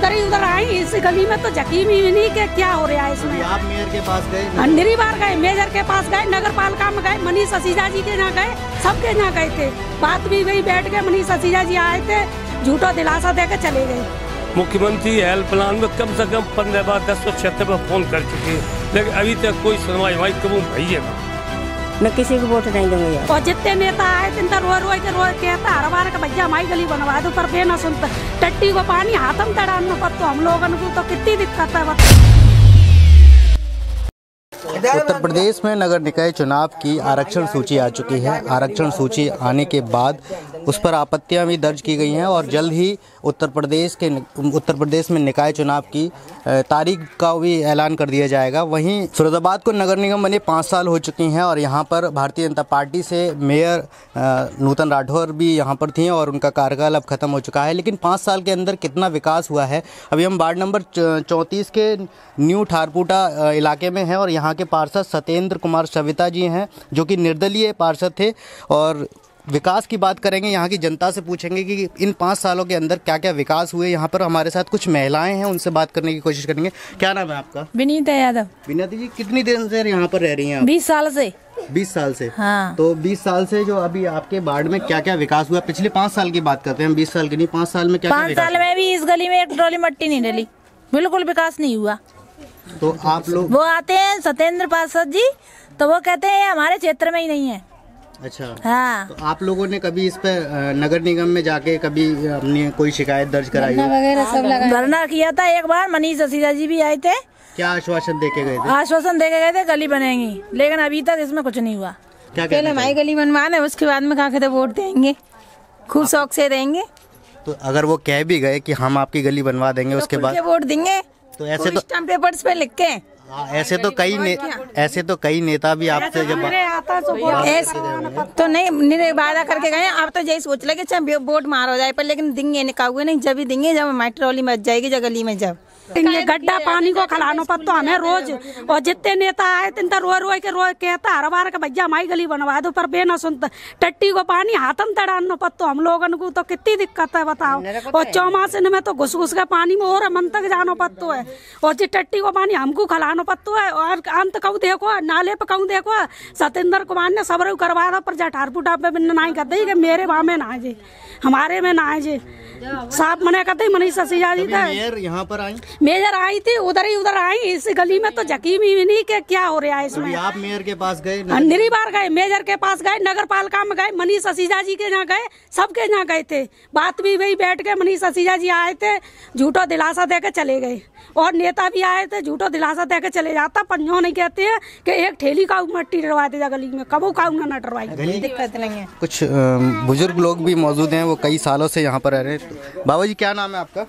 उधर आई इस गली में तो झकी भी नहीं कि क्या हो रहा है इसमें। आप मेयर के पास गए? अंधेरी बार गए, मेजर के पास गए, नगर पालिका में गए, मनीष असीजा जी के यहाँ गए, सबके यहाँ गए थे। बात भी वही बैठ के मनीष असीजा जी आए थे, झूठा दिलासा देकर चले गए। मुख्यमंत्री हेल्पलाइन में कम से कम 15 बार 1076 पर फोन कर चुके, लेकिन अभी तक कोई सुनवाई हमारी कबूल भई है ना। मैं किसी को वोट नहीं दूंगी। और जितने नेता आए थे रो के कहता हर बार का भैया हमारी गली बनवा दो, पर बे न सुनता। टट्टी को पानी हाथ में तड़ाना पर तो हम लोगों को तो कितनी दिक्कत है। उत्तर प्रदेश में नगर निकाय चुनाव की आरक्षण सूची आ चुकी है। आरक्षण सूची आने के बाद उस पर आपत्तियां भी दर्ज की गई हैं और जल्द ही उत्तर प्रदेश में निकाय चुनाव की तारीख का भी ऐलान कर दिया जाएगा। वहीं फिरोजाबाद को नगर निगम बने 5 साल हो चुकी हैं और यहां पर भारतीय जनता पार्टी से मेयर नूतन राठौर भी यहां पर थी और उनका कार्यकाल अब खत्म हो चुका है। लेकिन 5 साल के अंदर कितना विकास हुआ है, अभी हम वार्ड नंबर 34 के न्यू ठारपुटा इलाके में हैं और यहाँ के पार्षद सत्येंद्र कुमार सविता जी हैं जो कि निर्दलीय पार्षद थे। और विकास की बात करेंगे, यहाँ की जनता से पूछेंगे कि इन 5 सालों के अंदर क्या क्या विकास हुए। यहाँ पर हमारे साथ कुछ महिलाएं हैं, उनसे बात करने की कोशिश करेंगे। क्या नाम है आपका? विनीता यादव। विनीता जी, कितनी देर से यहाँ पर रह रही हैं आप? 20 साल से। 20 साल से? हाँ। तो 20 साल से जो अभी आपके वार्ड में क्या क्या विकास हुआ? पिछले 5 साल की बात करते हैं हम, 20 साल की नहीं, 5 साल में क्या? 5 साल में भी इस गली में एक ट्रॉली मट्टी नहीं डली, बिल्कुल विकास नहीं हुआ। तो आप लोग वो आते हैं सत्येंद्र पार्षद जी, तो वो कहते हैं हमारे क्षेत्र में ही नहीं है। अच्छा। हाँ। तो आप लोगों ने कभी इस पे नगर निगम में जाके कभी अपनी कोई शिकायत दर्ज कराई? धरना किया था एक बार, मनीष असीजा जी भी आए थे। क्या आश्वासन देके गए थे? आश्वासन देके गए थे गली बनेगी, लेकिन अभी तक इसमें कुछ नहीं हुआ। क्या पहले हमारी गली बनवाने, उसके बाद में कहा कहते वोट देंगे, खूब शौक से देंगे। तो अगर वो कह भी गए कि हम आपकी गली बनवा देंगे, उसके बाद वोट देंगे, तो ऐसे तो स्टैम्प पेपर्स पे लिख के ऐसे तो कई नेता भी आपसे जब तो नहीं वादा करके गए। आप तो यही सोच लगे चाहे वोट मार हो जाए पर, लेकिन देंगे निकाह हुए नहीं, जब ही देंगे जब हमारी ट्रॉली में जाएगी, जब गली में जब गड्ढा पानी को खिलानो पर तो हमें रोज। और जितने नेता आए थे रो के कहता हर बार का भैया हमारी गली बनवा दो, पर बे न सुनता। टट्टी को पानी हाथ में तड़ाना पर तो हम लोगों को तो कितनी दिक्कत है बताओ। और चौमासिन में तो घुस घुस के पानी में और मन तक जानो पत्तो है, और जी टट्टी को पानी हमको खिलानो पत्तो है। और अंत कहूँ देखो नाले पे कहूँ देखो सत्येंद्र कुमार ने सबरू करवा था, पर ठारपुटा पे नहीं कहते कि मेरे वहाँ में ना जे, हमारे में ना जे, साफ मना करते मनीष असीजा जी थे। मेयर यहाँ पर आई? मेजर आई थी, उधर आई इस गली में तो झकी भी नहीं कि क्या हो रहा है इसमें। आप मेयर के पास गए? अंधेरी बार गए, मेजर के पास गए, नगर पालिका में गए, मनीष असीजा जी के यहाँ गए, सबके यहाँ गए थे। बात भी वही बैठ के मनीष असीजा जी आए थे, झूठा दिलासा देकर चले गए। और नेता भी आए थे, झूठा दिलासा देकर चले जाता, पर यूँ नहीं कहते हैं कि एक ठेली का मट्टी डरवा दे गली में, कबो काऊ ना डरवाई, दिक्कत नहीं है। कुछ बुजुर्ग लोग भी मौजूद हैं, वो कई सालों से यहाँ पर रह रहे हैं। बाबा जी, क्या नाम है आपका?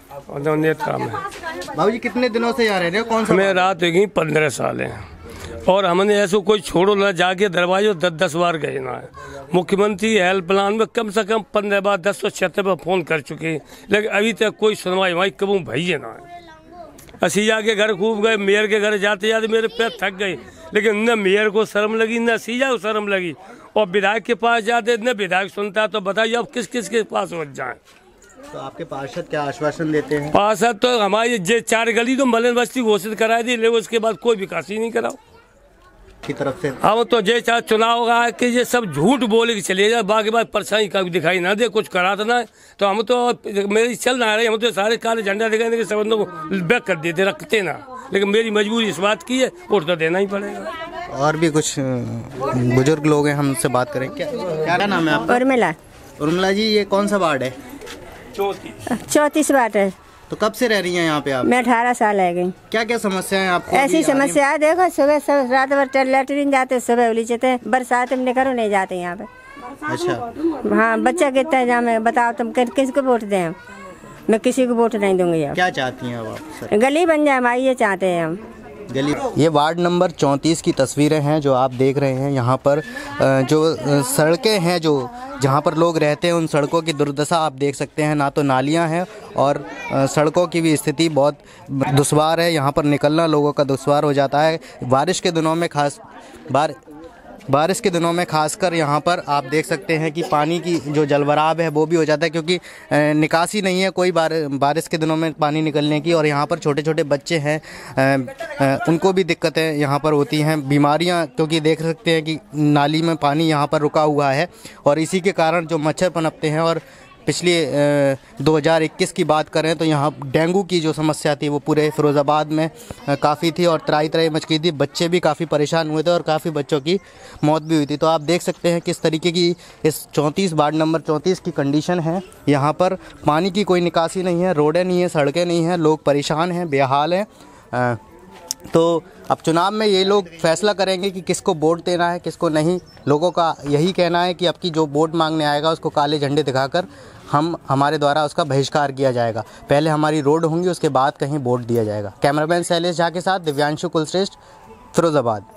बाबू जी, कितने दिनों से यहाँ रह रहे हो? कौन सा? मैं रात हो गई 15 साल है और हमने ऐसे कोई छोड़ो ना, जाके दरवाजे 10-10 बार गए ना। मुख्यमंत्री हेल्पलाइन में कम से कम 15 बार 1076 पर फोन कर चुके, लेकिन अभी तक कोई सुनवाई हमारी कबूल भई है ना। असीजा के घर खूब गए, मेयर के घर जाते जाते मेरे पैर थक गए, लेकिन न मेयर को शर्म लगी न असीजा को शर्म लगी। और विधायक के पास जाते न विधायक सुनता, तो बताइए अब किस किस के पास पहुँच जाए। तो आपके पार्षद क्या आश्वासन देते हैं? पार्षद तो हमारी 4 गली तो मलिन बस्ती घोषित करा दी, लेकिन उसके बाद कोई विकास ही नहीं कराओ की तरफ से। हम तो जे चाहे चुनाव होगा कि ये सब झूठ बोले कि चले जाए, बाकी बात परेशानी कभी दिखाई ना दे, कुछ करा देना है। तो हम तो मेरी चल ना रही, हम तो सारे काले झंडा दिखाने के संबंधों को बैक कर देते, रखते ना, लेकिन मेरी मजबूरी इस बात की है, वोट तो देना ही पड़ेगा। और भी कुछ बुजुर्ग लोग हैं, हम उनसे बात करें। क्या नाम है आपका? उर्मिला जी, ये कौन सा वार्ड है? 34 वार्ड है। तो कब से रह रही हैं यहाँ पे आप? मैं 18 साल रह गई। क्या क्या समस्या है आपको? ऐसी समस्या है, देखो सुबह सब रात भर लैटरिन जाते, सुबह उली जाते, बरसात में निकलो नहीं जाते यहाँ पे। अच्छा। हाँ, बच्चा कितना है जामे, बताओ तुम किसको वोट दें? मैं किसी को वोट नहीं दूंगी। क्या चाहती हैं आप? गली बन जाए हमारी, ये चाहते हैं हम गली। ये वार्ड नंबर 34 की तस्वीरें हैं जो आप देख रहे हैं। यहाँ पर जो सड़कें हैं, जो जहाँ पर लोग रहते हैं, उन सड़कों की दुर्दशा आप देख सकते हैं। ना तो नालियाँ हैं और सड़कों की भी स्थिति बहुत दुश्वार है। यहाँ पर निकलना लोगों का दुश्वार हो जाता है बारिश के दिनों में, खास बारिश के दिनों में खासकर यहाँ पर आप देख सकते हैं कि पानी की जो जलभराव है वो भी हो जाता है, क्योंकि निकासी नहीं है कोई बारिश के दिनों में पानी निकलने की। और यहाँ पर छोटे छोटे बच्चे हैं, उनको भी दिक्कतें यहाँ पर होती हैं, बीमारियाँ, क्योंकि देख सकते हैं कि नाली में पानी यहाँ पर रुका हुआ है और इसी के कारण जो मच्छर पनपते हैं। और पिछले 2021 की बात करें तो यहाँ डेंगू की जो समस्या थी वो पूरे फिरोज़ाबाद में काफ़ी थी और त्राही त्राही मच गई थी। बच्चे भी काफ़ी परेशान हुए थे और काफ़ी बच्चों की मौत भी हुई थी। तो आप देख सकते हैं किस तरीके की इस 34 वार्ड नंबर 34 की कंडीशन है। यहाँ पर पानी की कोई निकासी नहीं है, रोडें नहीं हैं, सड़कें नहीं हैं, लोग परेशान हैं, बेहाल हैं। तो अब चुनाव में ये लोग फैसला करेंगे कि किसको वोट देना है, किसको नहीं। लोगों का यही कहना है कि अब की जो वोट मांगने आएगा उसको काले झंडे दिखाकर हमारे द्वारा उसका बहिष्कार किया जाएगा। पहले हमारी रोड होंगी, उसके बाद कहीं वोट दिया जाएगा। कैमरामैन शैलेश झा के साथ दिव्यांशु कुलश्रेष्ठ, फिरोज़ाबाद।